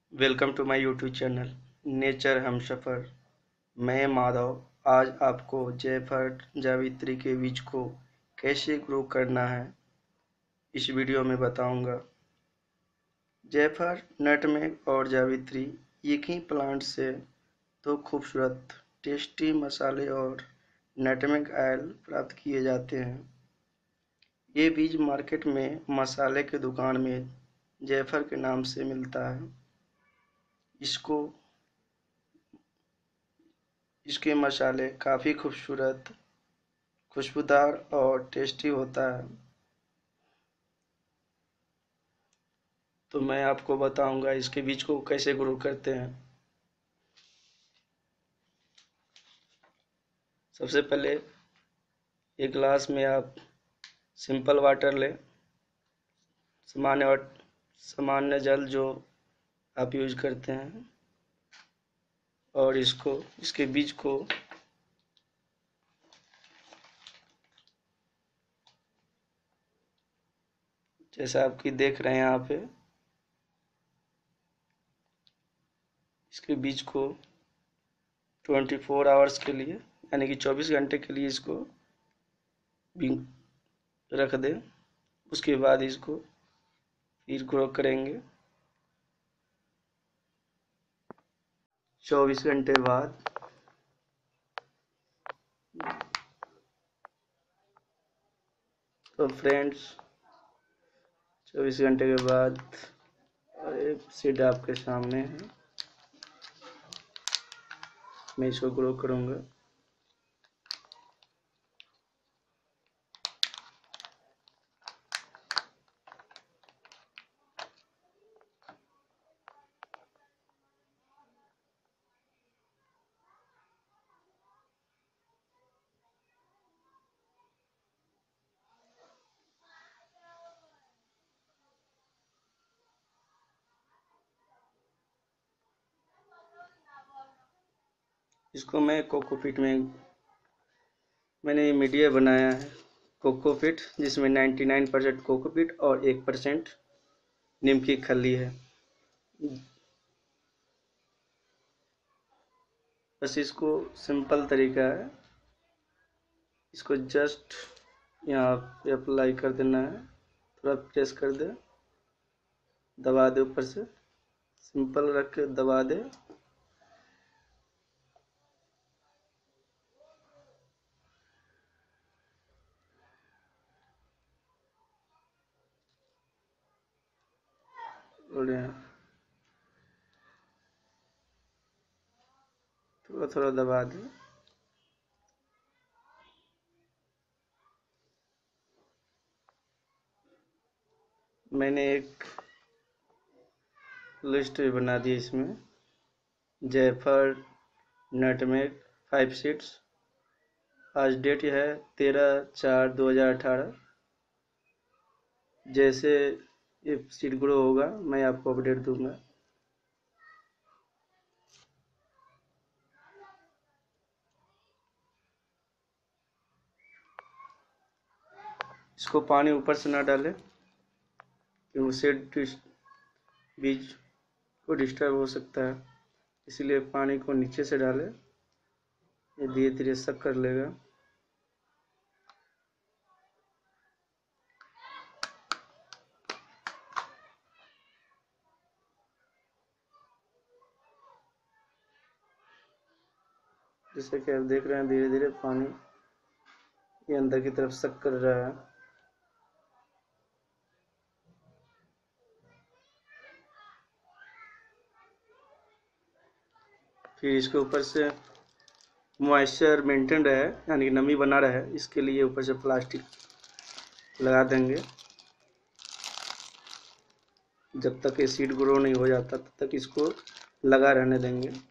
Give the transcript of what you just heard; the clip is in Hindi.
Welcome to my YouTube channel nature हमसफ़र। मैं माधव आज आपको जायफल जावित्री के बीज को कैसे ग्रो करना है इस वीडियो में बताऊंगा। जायफल, नटमेग और जावित्री एक ही प्लांट से दो खूबसूरत टेस्टी मसाले और नटमेग ऑयल प्राप्त किए जाते हैं। ये बीज मार्केट में मसाले के दुकान में जायफल के नाम से मिलता है। इसके मसाले काफ़ी खूबसूरत, खुशबूदार और टेस्टी होता है। तो मैं आपको बताऊंगा इसके बीज को कैसे ग्रो करते हैं। सबसे पहले एक गिलास में आप सिंपल वाटर लें, सामान्य जल जो आप यूज करते हैं, और इसके बीज को जैसा आपकी देख रहे हैं यहाँ पे, इसके बीज को 24 आवर्स के लिए यानी कि 24 घंटे के लिए इसको रख दें। उसके बाद इसको फिर ग्रो करेंगे। 24 घंटे बाद तो फ्रेंड्स 24 घंटे के बाद सीड आपके सामने है। मैं इसको ग्रो करूँगा। इसको मैं कोकोपीट में मैंने मीडिया बनाया है, कोकोपीट, जिसमें 99% कोकोपीट और 1% नीम की खली है। बस इसको सिंपल तरीका है, इसको जस्ट यहाँ पे अप्लाई कर देना है। थोड़ा प्रेस कर दे, दबा दे, ऊपर से सिंपल रख के दबा दे। और थोड़ा थोड़ा दबा दे। मैंने एक लिस्ट भी बना दी इसमें। जायफल, नटमेग, 5 सीड्स। आज डेट है 13/4/2018। जैसे ये सीड ग्रो होगा मैं आपको अपडेट दूंगा। इसको पानी ऊपर से ना डालें क्योंकि उससे बीज को डिस्टर्ब हो सकता है, इसलिए पानी को नीचे से डालें। ये धीरे धीरे सक कर लेगा। जैसे कि आप देख रहे हैं, धीरे धीरे पानी ये अंदर की तरफ सक कर रहा है। फिर इसके ऊपर से मॉइस्चर मेंटेन रहे, यानी कि नमी बना रहे, इसके लिए ऊपर से प्लास्टिक लगा देंगे। जब तक ये सीड ग्रो नहीं हो जाता तब तक इसको लगा रहने देंगे।